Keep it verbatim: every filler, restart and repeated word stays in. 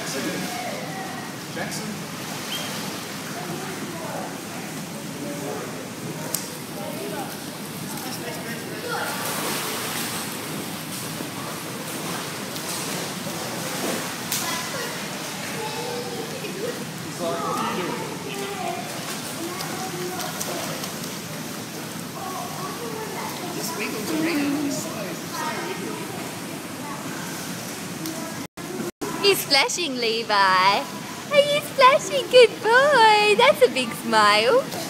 Jackson. He's like, what are you doing? Just wiggles around. He's so, so He's splashing, Levi. Are you splashing? Good boy. That's a big smile.